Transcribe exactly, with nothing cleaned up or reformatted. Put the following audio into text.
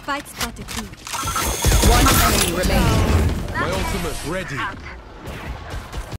Spike spotted B. One enemy remaining. My ultimate's ready.